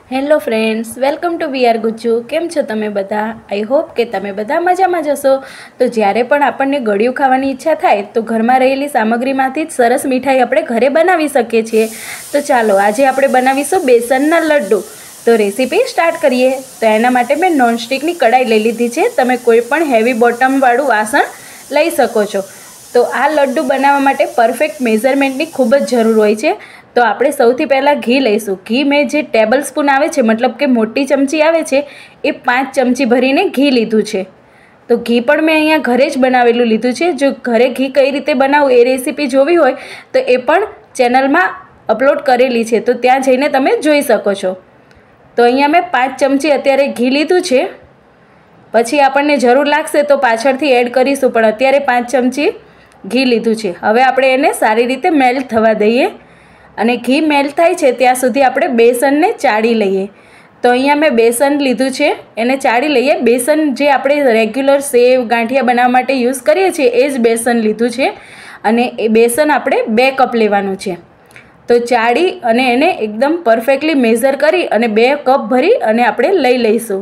Hello friends, welcome to we are Gujju. કેમ છો તમે બધા? આઈ હોપ કે તમે બધા મજામાં જ હશો. તો જ્યારે પણ આપણને ગળ્યું ખાવાની ઈચ્છા થાય તો ઘરમાં રહેલી સામગ્રીમાંથી જ સરસ મીઠાઈ આપણે ઘરે બનાવી શકીએ છીએ. તો ચાલો આજે આપણે બનાવીશું બેસનના લડ્ડુ. તો રેસીપી સ્ટાર્ટ કરીએ. તો એના માટે મેં નોનસ્ટિકની કડાઈ લઈ લીધી છે. તમે કોઈ પણ હેવી બોટમવાળું વાસણ લઈ શકો છો. તો આ લડ્ડુ બનાવવા માટે પરફેક્ટ મેઝરમેન્ટની ખૂબ જ જરૂર હોય છે. તો આપણે સૌથી પહેલાં ઘી લઈશું. ઘી મેં જે ટેબલ સ્પૂન આવે છે, મતલબ કે મોટી ચમચી આવે છે, એ 5 ચમચી ભરીને ઘી લીધું છે. તો ઘી પણ મેં અહીંયા ઘરે જ બનાવેલું લીધું છે. જો ઘરે ઘી કઈ રીતે બનાવવું એ રેસીપી જોવી હોય તો એ પણ ચેનલમાં અપલોડ કરેલી છે, તો ત્યાં જઈને તમે જોઈ શકો છો. તો અહીંયા મેં 5 ચમચી અત્યારે ઘી લીધું છે. પછી આપણને જરૂર લાગશે તો પાછળથી એડ કરીશું, પણ અત્યારે 5 ચમચી ઘી લીધું છે. હવે આપણે એને સારી રીતે મેલ્ટ થવા દઈએ અને ઘી મેલ્ટ થાય છે ત્યાં સુધી આપણે બેસનને ચાળી લઈએ. તો અહીંયા મેં બેસન લીધું છે, એને ચાળી લઈએ. બેસન જે આપણે રેગ્યુલર સેવ ગાંઠિયા બનાવવા માટે યુઝ કરીએ છીએ એ જ બેસન લીધું છે અને એ બેસન આપણે 2 કપ લેવાનું છે. તો ચાળી અને એને એકદમ પરફેક્ટલી મેઝર કરી અને 2 કપ ભરી અને આપણે લઈ લઈશું.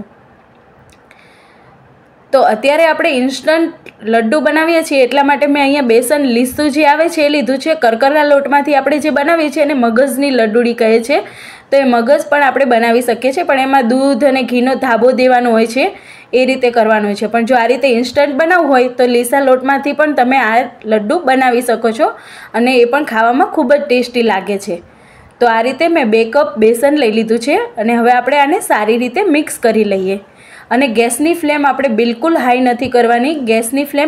તો અત્યારે આપણે ઇન્સ્ટન્ટ લડ્ડુ બનાવીએ છીએ એટલા માટે મેં અહીંયા બેસન લીસું જે આવે છે એ લીધું છે. કરકરના લોટમાંથી આપણે જે બનાવીએ છીએ એને મગજની લડ્ડુડી કહે છે. તો એ મગજ પણ આપણે બનાવી શકીએ છીએ, પણ એમાં દૂધ અને ઘીનો ધાબો દેવાનો હોય છે, એ રીતે કરવાનું હોય છે. પણ જો આ રીતે ઇન્સ્ટન્ટ બનાવવું હોય તો લીસા લોટમાંથી પણ તમે આ લડ્ડુ બનાવી શકો છો અને એ પણ ખાવામાં ખૂબ જ ટેસ્ટી લાગે છે. તો આ રીતે મેં 2 કપ બેસન લઈ લીધું છે અને હવે આપણે આને સારી રીતે મિક્સ કરી લઈએ. અને ગેસની ફ્લેમ આપણે બિલકુલ હાઈ નથી કરવાની. ગેસની ફ્લેમ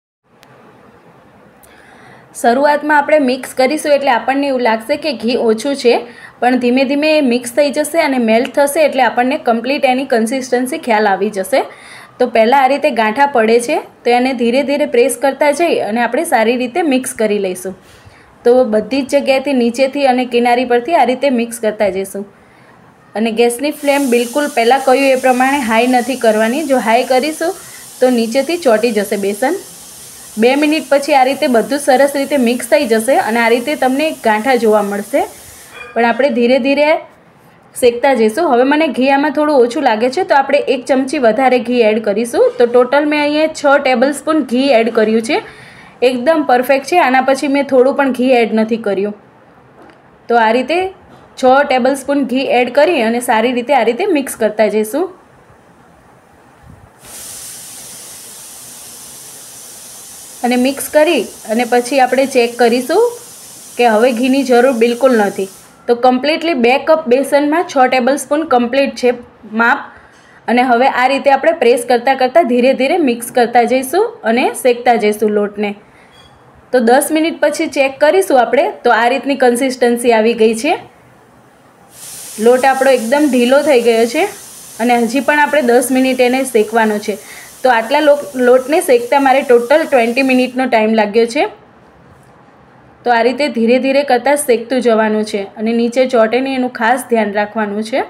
શરૂઆતમાં આપણે મિક્સ કરીશું એટલે આપણને એવું લાગશે કે ઘી ઓછું છે, પણ ધીમે ધીમે એ મિક્સ થઈ જશે અને મેલ્ટ થશે એટલે આપણને કમ્પ્લીટ એની કન્સિસ્ટન્સી ખ્યાલ આવી જશે. તો પહેલાં આ રીતે ગાંઠા પડે છે તો એને ધીરે ધીરે પ્રેસ કરતા જઈ અને આપણે સારી રીતે મિક્સ કરી લઈશું. તો બધી જ જગ્યાએથી નીચેથી અને કિનારી પરથી આ રીતે મિક્સ કરતા જઈશું. અને ગેસની ફ્લેમ બિલકુલ પહેલાં કહ્યું એ પ્રમાણે હાઈ નથી કરવાની. જો હાઈ કરીશું તો નીચેથી ચોંટી જશે બેસન. 2 મિનિટ પછી આ રીતે બધું સરસ રીતે મિક્સ થઈ જશે અને આ રીતે તમને ગાંઠા જોવા મળશે. પણ આપણે ધીરે ધીરે શેકતા જઈશું. હવે મને ઘી આમાં થોડું ઓછું લાગે છે તો આપણે 1 ચમચી વધારે ઘી એડ કરીશું. તો ટોટલ મેં અહીંયા 6 ટેબલ સ્પૂન ઘી એડ કર્યું છે. એકદમ પરફેક્ટ છે. આના પછી મેં થોડું પણ ઘી એડ નથી કર્યું. તો આ રીતે 6 ટેબલ સ્પૂન ઘી એડ કરી અને સારી રીતે આ રીતે મિક્સ કરતા જઈશું. અને મિક્સ કરી અને પછી આપણે ચેક કરીશું કે હવે ઘીની જરૂર બિલકુલ નથી. તો કમ્પ્લીટલી 2 કપ બેસનમાં 6 ટેબલ સ્પૂન કમ્પ્લીટ છે માપ. અને હવે આ રીતે આપણે પ્રેસ કરતાં કરતાં ધીરે ધીરે મિક્સ કરતા જઈશું અને શેકતા જઈશું લોટને. તો 10 મિનિટ પછી ચેક કરીશું આપણે. તો આ રીતની કન્સિસ્ટન્સી આવી ગઈ છે. લોટ આપણો એકદમ ઢીલો થઈ ગયો છે અને હજી પણ આપણે 10 મિનિટ એને શેકવાનો છે. તો આટલા લોટને શેકતા મારે ટોટલ 20 મિનિટનો ટાઈમ લાગ્યો છે. તો આ રીતે ધીરે ધીરે કરતાં શેકતું જવાનું છે અને નીચે ચોંટે નહીં એનું ખાસ ધ્યાન રાખવાનું છે.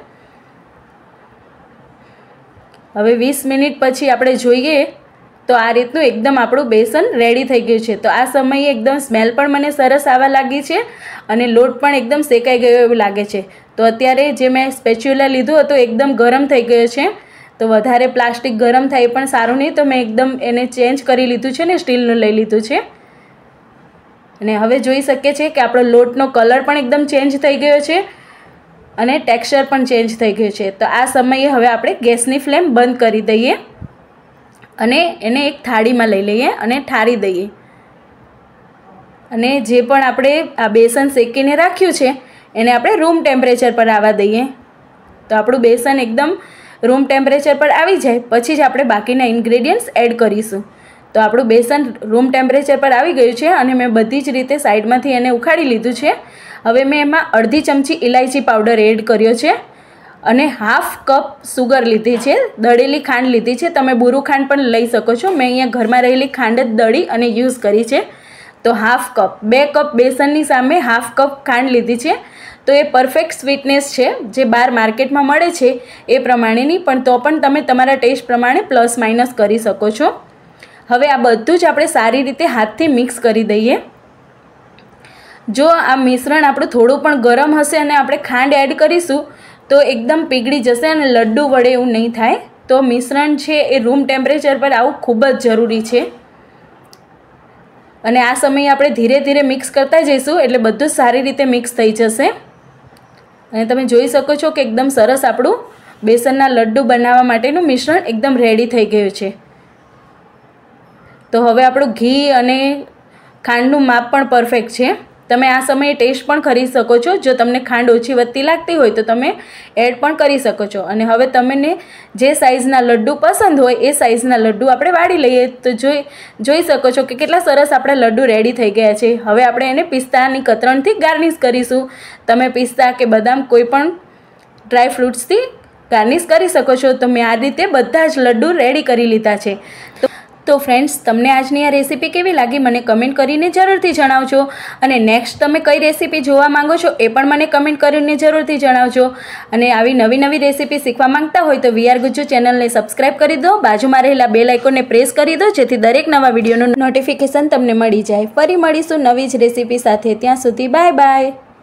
હવે 20 મિનિટ પછી આપણે જોઈએ તો આ રીતનું એકદમ આપણું બેસન રેડી થઈ ગયું છે. તો આ સમયે એકદમ સ્મેલ પણ મને સરસ આવવા લાગી છે અને લોટ પણ એકદમ શેકાઈ ગયો એવું લાગે છે. તો અત્યારે જે મેં સ્પેચ્યુલા લીધું હતું એકદમ ગરમ થઈ ગયો છે. તો વધારે પ્લાસ્ટિક ગરમ થાય પણ સારું નહીં, તો મેં એકદમ એને ચેન્જ કરી લીધું છે ને સ્ટીલનું લઈ લીધું છે. અને હવે જોઈ શકીએ છીએ કે આપણો લોટનો કલર પણ એકદમ ચેન્જ થઈ ગયો છે અને ટેક્સચર પણ ચેન્જ થઈ ગયું છે. તો આ સમયે હવે આપણે ગેસની ફ્લેમ બંધ કરી દઈએ અને એને એક થાળીમાં લઈ લઈએ અને ઠારી દઈએ. અને જે પણ આપણે આ બેસન શેકીને રાખ્યું છે એને આપણે રૂમ ટેમ્પરેચર પર આવવા દઈએ. તો આપણું બેસન એકદમ રૂમ ટેમ્પરેચર પર આવી જાય પછી જ આપણે બાકીના ઇન્ગ્રેડિયન્ટ્સ એડ કરીશું. તો આપણું બેસન રૂમ ટેમ્પરેચર પર આવી ગયું છે અને મેં બધી જ રીતે સાઈડમાંથી એને ઉખાડી લીધું છે. હવે મેં એમાં અડધી ચમચી ઇલાયચી પાવડર એડ કર્યો છે અને હાફ કપ સુગર લીધી છે, દળેલી ખાંડ લીધી છે. તમે બુરુ ખાંડ પણ લઈ શકો છો. મેં અહીંયા ઘરમાં રહેલી ખાંડ જ દળી અને યુઝ કરી છે. તો હાફ કપ, 2 કપ બેસનની સામે હાફ કપ ખાંડ લીધી છે. તો એ પરફેક્ટ સ્વીટનેસ છે જે બહાર માર્કેટમાં મળે છે એ પ્રમાણેની, પણ તો પણ તમે તમારા ટેસ્ટ પ્રમાણે પ્લસ માઇનસ કરી શકો છો. હવે આ બધું જ આપણે સારી રીતે હાથથી મિક્સ કરી દઈએ. જો આ મિશ્રણ આપણું થોડું પણ ગરમ હશે અને આપણે ખાંડ એડ કરીશું તો એકદમ પીગળી જશે અને લડ્ડુ વડે એવું નહીં થાય. તો મિશ્રણ છે એ રૂમ ટેમ્પરેચર પર આવું ખૂબ જ જરૂરી છે. અને આ સમયે આપણે ધીરે ધીરે મિક્સ કરતા જઈશું એટલે બધું સારી રીતે મિક્સ થઈ જશે. અને તમે જોઈ શકો છો કે એકદમ સરસ આપણું બેસનના લડ્ડુ બનાવવા માટેનું મિશ્રણ એકદમ રેડી થઈ ગયું છે. તો હવે આપણું ઘી અને ખાંડનું માપ પણ પરફેક્ટ છે. તમે આ સમયે ટેસ્ટ પણ કરી શકો છો. જો તમને ખાંડ ઓછી વધતી લાગતી હોય તો તમે એડ પણ કરી શકો છો. અને હવે તમને જે સાઇઝના લડ્ડુ પસંદ હોય એ સાઇઝના લડ્ડુ આપણે વાળી લઈએ. તો જોઈ શકો છો કે કેટલા સરસ આપણા લડ્ડુ રેડી થઈ ગયા છે. હવે આપણે એને પિસ્તાની કતરણથી ગાર્નિશ કરીશું. તમે પિસ્તા કે બદામ કોઈ પણ ડ્રાય ફ્રૂટ્સથી ગાર્નિશ કરી શકો છો. તો મેં આ રીતે બધા જ લડ્ડુ રેડી કરી લીધા છે. તો ફ્રેન્ડ્સ, તમને આજની આ રેસીપી કેવી લાગી મને કમેન્ટ કરીને જરૂરથી જણાવજો. અને નેક્સ્ટ તમે કઈ રેસીપી જોવા માંગો છો એ પણ મને કમેન્ટ કરીને જરૂરથી જણાવજો. અને આવી નવી નવી રેસીપી શીખવા માંગતા હોય તો વીઆર ગુજ્જુ ચેનલને સબસ્ક્રાઈબ કરી દો. બાજુમાં રહેલા બેલ આઇકોનને પ્રેસ કરી દો જેથી દરેક નવા વિડીયોનું નોટિફિકેશન તમને મળી જાય. ફરી મળીશું નવી જ રેસીપી સાથે. ત્યાં સુધી બાય બાય.